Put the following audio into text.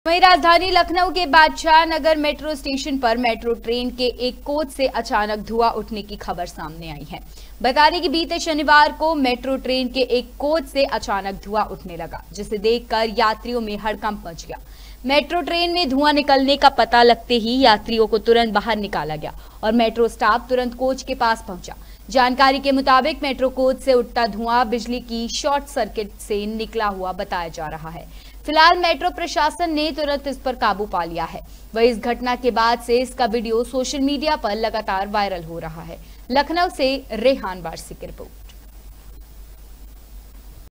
वहीं राजधानी लखनऊ के बादशाह नगर मेट्रो स्टेशन पर मेट्रो ट्रेन के एक कोच से अचानक धुआं उठने की खबर सामने आई है। बता दें कि बीते शनिवार को मेट्रो ट्रेन के एक कोच से अचानक धुआं उठने लगा, जिसे देखकर यात्रियों में हड़कंप मच गया। मेट्रो ट्रेन में धुआं निकलने का पता लगते ही यात्रियों को तुरंत बाहर निकाला गया और मेट्रो स्टाफ तुरंत कोच के पास पहुंचा। जानकारी के मुताबिक मेट्रो कोच से उठता धुआं बिजली की शॉर्ट सर्किट से निकला हुआ बताया जा रहा है। फिलहाल मेट्रो प्रशासन ने तुरंत इस पर काबू पा लिया है। वहीं इस घटना के बाद से इसका वीडियो सोशल मीडिया पर लगातार वायरल हो रहा है। लखनऊ से रेहान वारसी की रिपोर्ट।